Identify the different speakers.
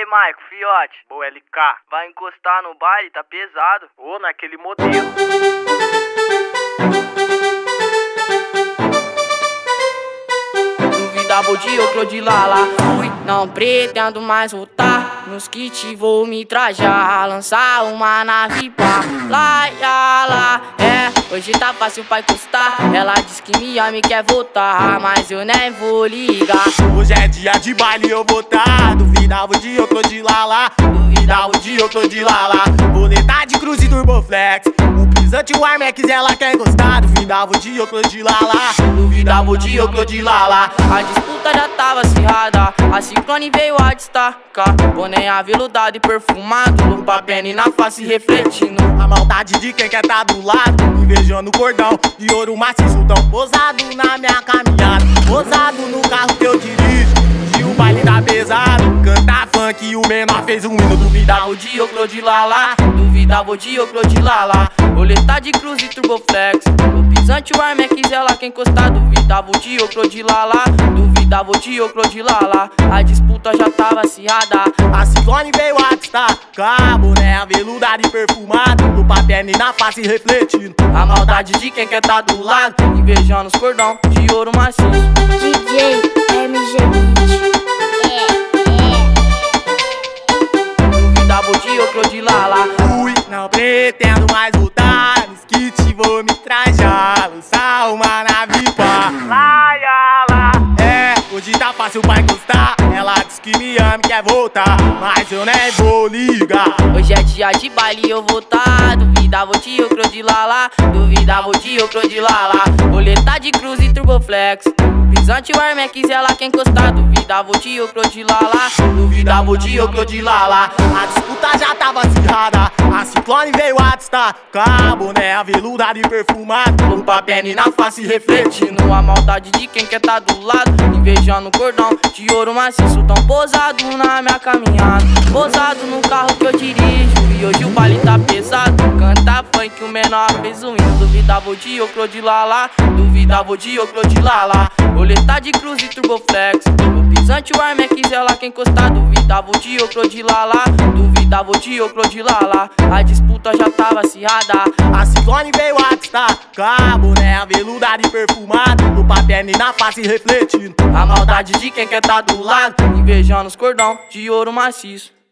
Speaker 1: aí, Maico, fiote. Boa, LK. Vai encostar no baile, tá pesado. Ô, naquele modelo.
Speaker 2: Duvidava de eu crodilar. Fui, não pretendo mais voltar. Nos kits vou me trajar, lançar uma nave pra lá, lá. Hoje tá fácil pra encostar. Ela diz que me ama e quer voltar, mas eu nem vou ligar.
Speaker 3: Hoje é dia de baile, eu vou tá. Duvidava de eu crodilar lá. Duvidava de eu crodilar lá. Boleta de Cruze Turboflex. O pisante, o Armex, ela quer encostar. Duvidava de eu crodilar lá. Duvidava de eu crodilar lá.
Speaker 2: A disputa já tava acirrada. A Ciclone veio a destacar. Boné aveludado e perfumado, lupa pena e na face refletindo
Speaker 3: a maldade de quem quer tá do lado, invejando o cordão de ouro maciço. Tão posado na minha caminhada, posado no carro que eu dirijo. E o baile tá pesado, canta funk e o menor fez um hino.
Speaker 2: Duvidava de eu crodilar lá. Duvidava de eu crodilar lá. Boleta de Cruze Turboflex. O pisante, o Armex, ela quer encostar. Duvidava de eu crodilar lá. Duvidava de eu crodilar lá. A disputa já tava acirrada.
Speaker 3: A Ciclone veio a destacar. Boné aveludado e perfumado, lupa perna e na face refletindo
Speaker 2: a maldade de quem quer tá do lado, invejando os cordão de ouro maciço.
Speaker 4: DJ MG Beat.
Speaker 2: Duvidava de eu crodilar lá.
Speaker 3: Fui, não pretendo mais voltar. Nos kits vou me trajar, lançar uma nave pra lá, lá. Hoje tá fácil pra encostar. Ela diz que me ama e quer voltar, mas eu nem vou ligar.
Speaker 2: Hoje é dia de baile, eu vou tá. Duvidava de eu crodilar lá. Duvidava de eu crodilar lá. Boleta de Cruze Turboflex. O pisante, o Armex, ela quer encostar. Duvidava de eu crodilar lá.
Speaker 3: Duvidava de eu crodilar lá. A disputa já tava acirrada. A Ciclone veio a destacar. Boné aveludado e perfumado, lupa perna e na face refletindo
Speaker 2: a maldade de quem quer tá do lado, invejando o cordão de ouro maciço. Tão posado na minha caminhada, posado no carro que eu dirijo. E hoje o baile tá pesado, canta funk, o menor fez um hino. Duvidava de eu crodilar lá. Duvidava de eu crodilar lá. Boleta de Cruze Turboflex. O pisante, o Armex, ela quer encostar. Duvidava de eu crodilar lá. Duvidava de eu crodilar lá. A disputa já tava acirrada.
Speaker 3: A Ciclone veio a destacar. Boné aveludado e perfumado, lupa perna e na face refletindo
Speaker 2: a maldade de quem quer tá do lado, invejando os cordão de ouro maciço.